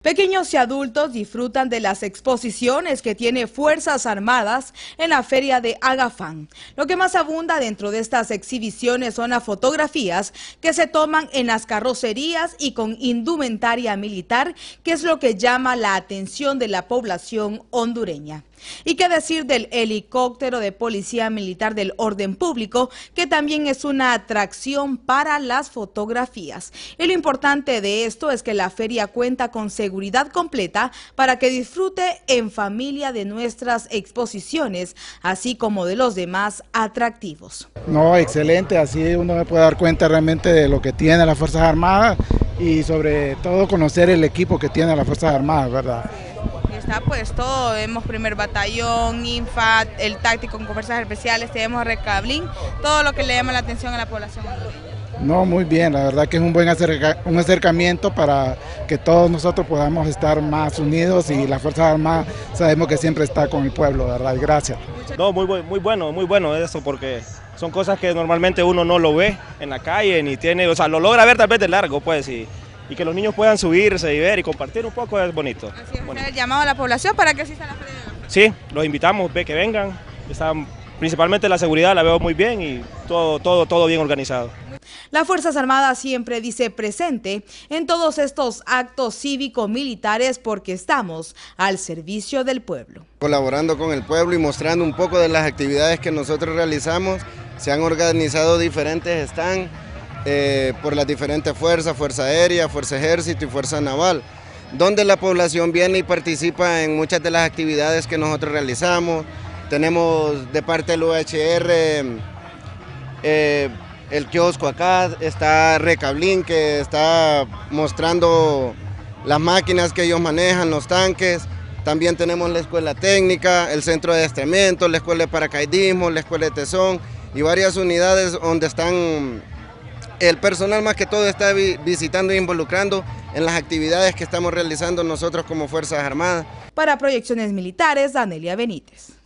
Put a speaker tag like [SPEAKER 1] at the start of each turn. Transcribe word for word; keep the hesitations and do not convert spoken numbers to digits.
[SPEAKER 1] Pequeños y adultos disfrutan de las exposiciones que tiene Fuerzas Armadas en la feria de Agafán. Lo que más abunda dentro de estas exhibiciones son las fotografías que se toman en las carrocerías y con indumentaria militar, que es lo que llama la atención de la población hondureña. Y qué decir del helicóptero de Policía Militar del Orden Público, que también es una atracción para las fotografías. Y lo importante de esto es que la feria cuenta con seguridad completa para que disfrute en familia de nuestras exposiciones, así como de los demás atractivos.
[SPEAKER 2] No, excelente, así uno puede dar cuenta realmente de lo que tiene las Fuerzas Armadas y sobre todo conocer el equipo que tiene las Fuerzas Armadas, ¿verdad?
[SPEAKER 3] Está pues todo, vemos primer batallón, INFAT, el táctico con fuerzas especiales, tenemos Recablín, todo lo que le llama la atención a la población hondureña.
[SPEAKER 2] No, muy bien, la verdad que es un buen acerca, un acercamiento para que todos nosotros podamos estar más unidos y las Fuerzas Armadas sabemos que siempre está con el pueblo, ¿verdad? Gracias.
[SPEAKER 4] No, muy, muy bueno, muy bueno eso, porque son cosas que normalmente uno no lo ve en la calle, ni tiene, o sea, lo logra ver tal vez de largo, pues, y... y que los niños puedan subirse y ver y compartir un poco es bonito.
[SPEAKER 3] Así es,
[SPEAKER 4] bonito.
[SPEAKER 3] El llamado a la población para que asista a la feria de Agafán.
[SPEAKER 4] Sí, los invitamos, ve que vengan, están, principalmente la seguridad la veo muy bien y todo, todo, todo bien organizado.
[SPEAKER 1] Las Fuerzas Armadas siempre dice presente en todos estos actos cívico-militares porque estamos al servicio del pueblo.
[SPEAKER 5] Colaborando con el pueblo y mostrando un poco de las actividades que nosotros realizamos, se han organizado diferentes stands, Eh, por las diferentes fuerzas, Fuerza Aérea, Fuerza Ejército y Fuerza Naval, donde la población viene y participa en muchas de las actividades que nosotros realizamos. Tenemos de parte del U H R eh, el kiosco acá, está Recablín que está mostrando las máquinas que ellos manejan, los tanques. También tenemos la escuela técnica, el centro de adiestramiento, la escuela de paracaidismo, la escuela de tesón y varias unidades donde están... el personal más que todo está visitando e involucrando en las actividades que estamos realizando nosotros como Fuerzas Armadas.
[SPEAKER 1] Para Proyecciones Militares, Danelia Benítez.